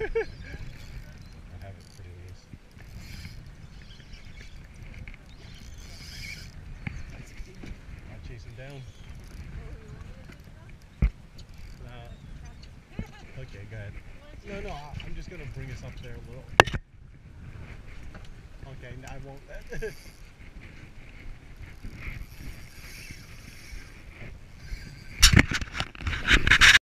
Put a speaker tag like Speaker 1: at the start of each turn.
Speaker 1: have it pretty loose. I'll chase him down. Okay, go ahead. No, I'm just gonna bring us up there a little. Okay, I won't.